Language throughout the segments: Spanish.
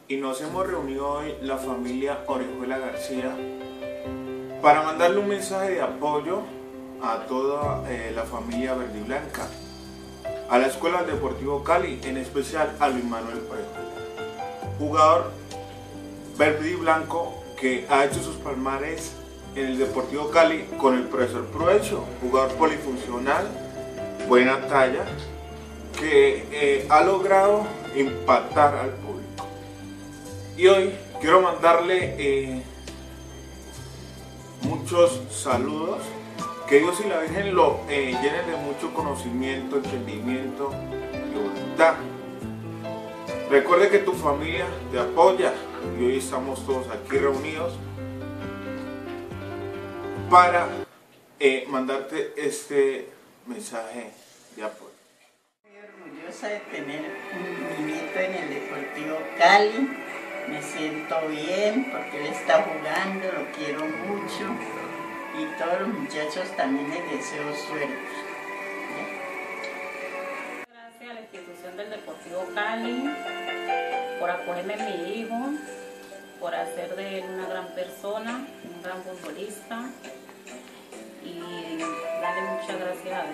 y nos hemos reunido hoy la familia Orejuela García para mandarle un mensaje de apoyo a toda la familia verde y blanca, a la Escuela Deportivo Cali, en especial a Luis Manuel Orejuela, jugador verde y blanco que ha hecho sus palmares en el Deportivo Cali con el profesor Provencio, jugador polifuncional, buena talla, que ha logrado impactar al público. Y hoy quiero mandarle muchos saludos, que Dios y la Virgen lo llenen de mucho conocimiento, entendimiento y voluntad. Recuerde que tu familia te apoya y hoy estamos todos aquí reunidos para mandarte este mensaje de apoyo. Estoy orgullosa de tener un niñito en el Deportivo Cali. Me siento bien porque él está jugando, lo quiero mucho y todos los muchachos también les deseo suerte. Gracias a la institución del Deportivo Cali por acogerme a mi hijo, por hacer de él una gran persona, un gran futbolista, y darle muchas gracias a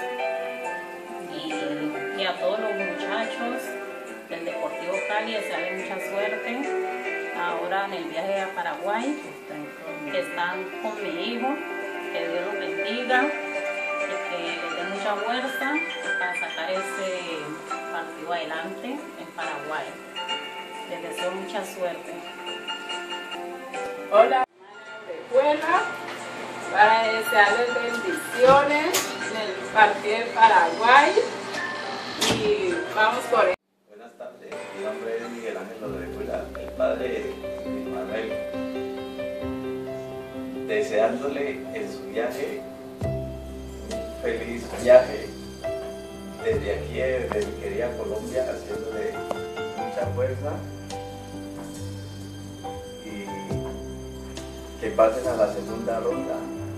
Dios y a todos los muchachos del Deportivo Cali, desearle mucha suerte ahora en el viaje a Paraguay, que están con mi hijo, que Dios los bendiga y que les dé mucha fuerza para sacar ese partido adelante en Paraguay. Les deseo mucha suerte. Hola, Orejuela, para desearles bendiciones en el partido de Paraguay y vamos por él. Buenas tardes, mi nombre es Miguel Ángel Orejuela, el padre de Luis Manuel, deseándole en su viaje un feliz viaje desde aquí, desde mi querida Colombia, haciéndole mucha fuerza y que pasen a la segunda ronda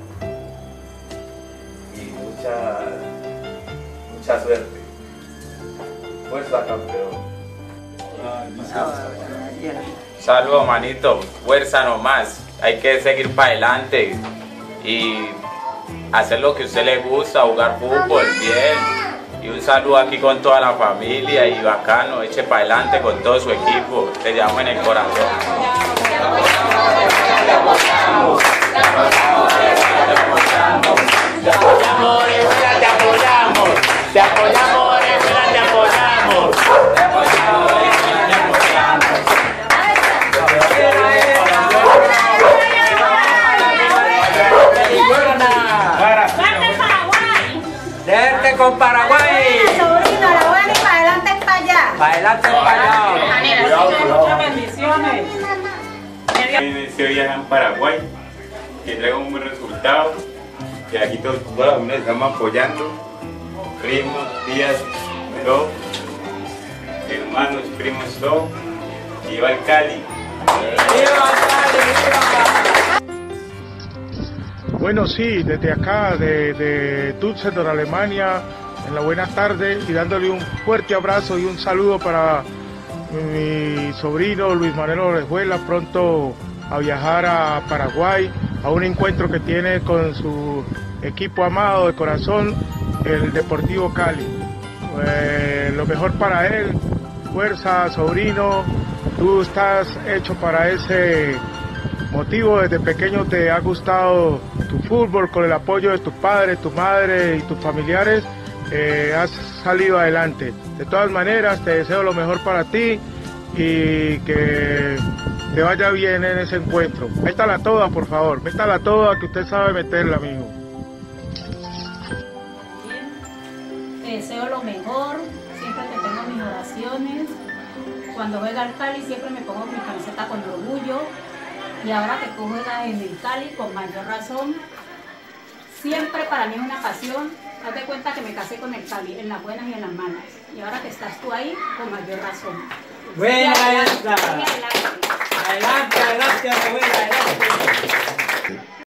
y mucha suerte. Fuerza, campeón. Saludos, manito, fuerza nomás, hay que seguir para adelante y hacer lo que a usted le gusta, jugar fútbol bien. Y un saludo aquí con toda la familia y bacano, eche para adelante con todo su equipo, te llamo en el corazón. Te apoyamos, Orejuela, te apoyamos. Te apoyamos, Orejuela, te apoyamos. Te apoyamos, Orejuela, te apoyamos. ¡Derte con Paraguay! Sobrino, la buena y para adelante es para allá. ¡Para adelante es para allá! Muchas bendiciones. En este viaje en Paraguay, que traiga un buen resultado, que aquí todos los familias estamos apoyando, primos, tías, todos, hermanos, primos, todos, y viva el Cali. ¡Viva Cali, viva! Bueno, sí, desde acá, de Düsseldorf, Alemania, en la buena tarde, y dándole un fuerte abrazo y un saludo para mi sobrino Luis Manuel Orejuela, pronto a viajar a Paraguay, a un encuentro que tiene con su equipo amado de corazón, el Deportivo Cali. Lo mejor para él, fuerza, sobrino, tú estás hecho para ese motivo. Desde pequeño te ha gustado tu fútbol, con el apoyo de tus padres, tu madre y tus familiares, has salido adelante. De todas maneras, te deseo lo mejor para ti y que te vaya bien en ese encuentro. Métala toda, por favor, métala toda, que usted sabe meterla, amigo. Te deseo lo mejor, siempre te tengo mis oraciones. Cuando juega el Cali siempre me pongo mi camiseta con orgullo, y ahora que tú juegas en el Cali con mayor razón. Siempre para mí es una pasión. Haz de cuenta que me casé con el Cali, en las buenas y en las malas, y ahora que estás tú ahí, con mayor razón. ¡Buena esta! Adelante. ¡Adelante, adelante, adelante!